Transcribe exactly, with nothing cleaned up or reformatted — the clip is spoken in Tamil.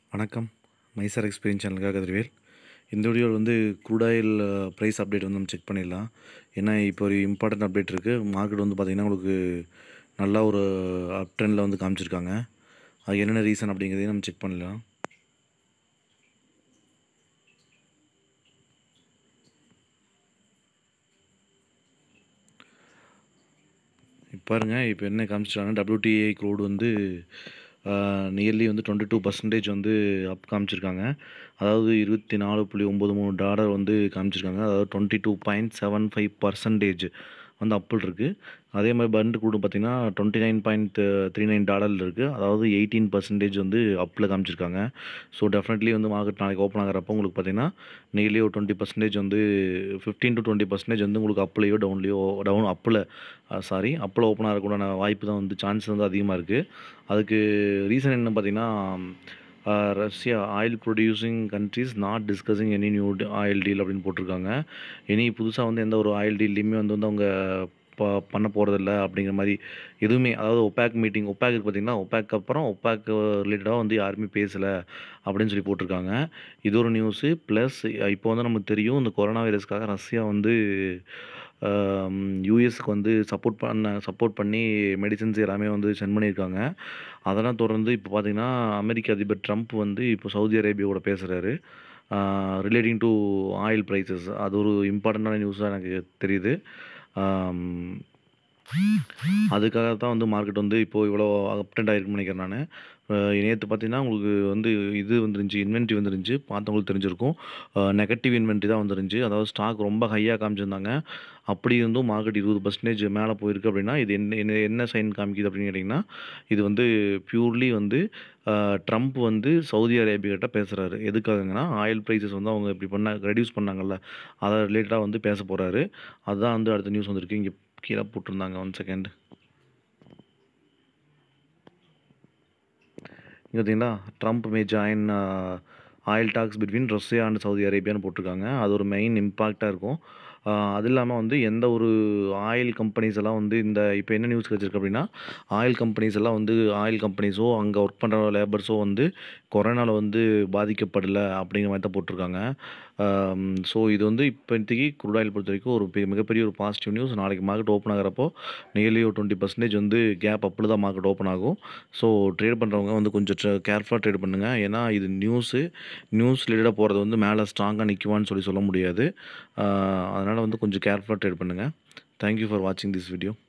வணக்கம். மைசார் எக்ஸ்பீரியன்ஸ் சேனலுக்காக கதிர்வேல். இந்த வீடியோவில் வந்து க்ரூட் ஆயில் ப்ரைஸ் அப்டேட் வந்து நம்ம செக் பண்ணிடலாம். ஏன்னா இப்போ ஒரு இம்பார்ட்டன்ட் அப்டேட் இருக்குது. மார்க்கெட் வந்து பார்த்திங்கன்னா உங்களுக்கு நல்லா ஒரு அப் ட்ரெண்டில் வந்து காமிச்சிருக்காங்க. அது என்னென்ன ரீசன் அப்படிங்கிறதையும் நம்ம செக் பண்ணலாம். இப்போ பாருங்கள், இப்போ என்ன காமிச்சிருக்காங்க, டபிள்யூடிஐ க்ரூட் வந்து நியர்லி வந்து டுவெண்ட்டி டூ பர்சன்டேஜ் வந்து அப் காமிச்சிருக்காங்க. அதாவது இருபத்தி நாலு புள்ளி ஒம்பது மூணு டாலர் வந்து காமிச்சிருக்காங்க. அதாவது twenty two point seven five percentage வந்து அப்பில் இருக்குது. அதே மாதிரி பண்ட் கூட பார்த்திங்கன்னா twenty nine point three nine டாலரில் இருக்குது. அதாவது எயிட்டீன் பர்சன்டேஜ் வந்து அப்பில் காமிச்சிருக்காங்க. ஸோ டெஃபினெட்லி வந்து மார்க்கெட் நாளைக்கு ஓப்பன் ஆகிறப்போ உங்களுக்கு பார்த்திங்கன்னா நியர்லி ஒரு டுவெண்ட்டி பர்சன்டேஜ் வந்து ஃபிஃப்டீன் டு டுவெண்ட்டி பர்சன்டேஜ் வந்து உங்களுக்கு அப்லேயோ டவுன்லேயோ டவுன் அப்பில் சாரி அப்பில் ஓப்பன் ஆகக்கூடான வாய்ப்பு தான் வந்து சான்ஸ் வந்து அதிகமாக இருக்குது. அதுக்கு ரீசன் என்ன பார்த்திங்கன்னா, Russia oil producing countries not discussing any new oil deal அப்படின்னு போட்டிருக்காங்க. இனி புதுசாக வந்து எந்த ஒரு ஆயில் டீல்லையுமே வந்து வந்து அவங்க ப பண்ண போகிறதில்ல அப்படிங்கிற மாதிரி எதுவுமே. அதாவது ஒப்பேக் மீட்டிங் ஒப்பேக் பார்த்திங்கன்னா ஒப்பேக்கு அப்புறம் ஒப்பேக் ரிலேட்டடாக வந்து யாருமே பேசலை அப்படின்னு சொல்லி போட்டிருக்காங்க. இது ஒரு நியூஸு. ப்ளஸ் இப்போ வந்து நமக்கு தெரியும், இந்த கொரோனா வைரஸ்க்காக ரஷ்யா வந்து யூஎஸ்க்கு வந்து சப்போர்ட் பண்ண சப்போர்ட் பண்ணி மெடிசன்ஸ் எல்லாமே வந்து சென்ட் பண்ணியிருக்காங்க. அதெல்லாம் தொடர்ந்து இப்போ பார்த்திங்கன்னா அமெரிக்க அதிபர் ட்ரம்ப் வந்து இப்போ சவுதி அரேபியாவோட பேசுகிறாரு ரிலேட்டிங் டு ஆயில் ப்ரைஸஸ். அது ஒரு இம்பார்ட்டண்ட்டான நியூஸாக எனக்கு தெரியுது. அதுக்காக தான் வந்து மார்க்கெட் வந்து இப்போது இவ்வளோ அப்டெண்ட் ஆகிருக்குன்னு நினைக்கிறேன் நான். நேற்று பார்த்தீங்கன்னா உங்களுக்கு வந்து இது வந்துருந்துச்சு, இன்வென்ட்ரி வந்துருந்துச்சு. பார்த்தவங்களுக்கு தெரிஞ்சிருக்கும். நெகட்டிவ் இன்வென்ட்ரி தான் வந்துருந்துச்சு. அதாவது ஸ்டாக் ரொம்ப ஹையாக காமிச்சிருந்தாங்க. அப்படி இருந்தும் மார்க்கெட் இருபது பர்சன்டேஜ் மேலே போயிருக்கு அப்படின்னா இது என்ன என்ன என்ன சைன் காமிக்குது அப்படின்னு கேட்டிங்கன்னா, இது வந்து பியூர்லி வந்து ட்ரம்ப் வந்து சவுதி அரேபியாக்கிட்ட பேசுகிறாரு. எதுக்காகங்கன்னா ஆயில் ப்ரைஸஸ் வந்து அவங்க இப்படி பண்ண ரெடியூஸ் பண்ணாங்கல்ல, அதை ரிலேட்டடாக வந்து பேச போகிறாரு. அதுதான் வந்து அடுத்த நியூஸ் வந்திருக்கு. இங்கே கீழே போட்டிருந்தாங்க. One second. இங்கே பார்த்தீங்களா, Trump may join oil talks between Russia and Saudi அரேபியான்னு போட்டிருக்காங்க. அது ஒரு மெயின் இம்பாக்டாக இருக்கும். அது இல்லாமல் வந்து எந்த ஒரு ஆயில் கம்பெனிஸ் எல்லாம் வந்து இந்த இப்போ என்ன நியூஸ் கிடச்சிருக்கு அப்படின்னா, ஆயில் கம்பெனிஸ் எல்லாம் வந்து ஆயில் கம்பெனிஸோ அங்கே ஒர்க் பண்ணுற லேபர்ஸோ வந்து கொரோனாவில் வந்து பாதிக்கப்படலை அப்படிங்கிற மாதிரி தான் போட்டிருக்காங்க. ஸோ இது வந்து இப்போதைக்கு க்ரூட் ஆயில் பொறுத்த வரைக்கும் ஒரு மிகப்பெரிய ஒரு பாசிட்டிவ் நியூஸ். நாளைக்கு மார்க்கெட் ஓப்பன் ஆகிறப்போ நியர்லி ஒரு டுவெண்ட்டி பர்சன்டேஜ் வந்து கேப் அப்பில் தான் மார்க்கெட் ஓப்பன் ஆகும். ஸோ ட்ரேட் பண்ணுறவங்க வந்து கொஞ்சம் கேர்ஃபுல்லாக ட்ரேட் பண்ணுங்கள். ஏன்னா இது நியூஸு நியூஸ் ரிலேட்டடாக போகிறது வந்து மேலே ஸ்ட்ராங்காக நிற்குவான்னு சொல்லி சொல்ல முடியாது. அதனால் வந்து கொஞ்சம் கேர்ஃபுல்லாக ட்ரேட் பண்ணுங்கள். தேங்க்யூ ஃபார் வாட்சிங் திஸ் வீடியோ.